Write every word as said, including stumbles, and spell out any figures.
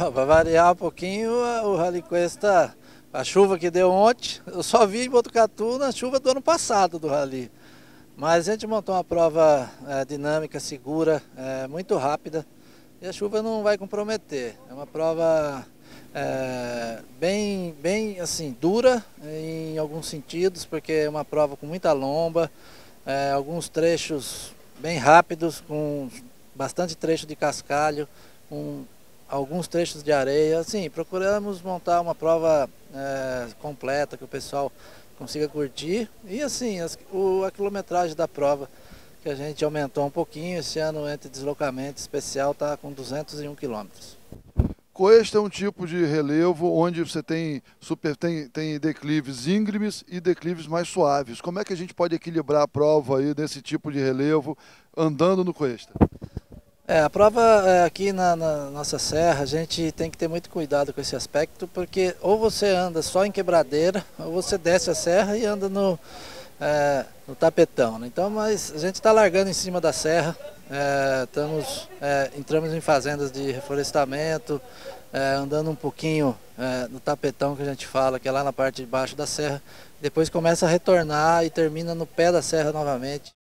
Para variar um pouquinho, o Rally Quest, a chuva que deu ontem, eu só vi em Botucatu na chuva do ano passado do Rally. Mas a gente montou uma prova é, dinâmica, segura, é, muito rápida e a chuva não vai comprometer. É uma prova é, bem, bem assim, dura em alguns sentidos, porque é uma prova com muita lomba, é, alguns trechos bem rápidos, com bastante trecho de cascalho, com alguns trechos de areia. Assim, procuramos montar uma prova é, completa, que o pessoal consiga curtir. E assim, as, o, a quilometragem da prova, que a gente aumentou um pouquinho, esse ano entre deslocamento especial está com duzentos e um quilômetros. Quest é um tipo de relevo onde você tem, super, tem, tem declives íngremes e declives mais suaves. Como é que a gente pode equilibrar a prova aí desse tipo de relevo andando no Quest? É, a prova é, aqui na, na nossa serra, a gente tem que ter muito cuidado com esse aspecto, porque ou você anda só em quebradeira, ou você desce a serra e anda no, é, no tapetão, né? Então, mas a gente está largando em cima da serra, é, estamos, é, entramos em fazendas de reflorestamento, é, andando um pouquinho é, no tapetão que a gente fala, que é lá na parte de baixo da serra, depois começa a retornar e termina no pé da serra novamente.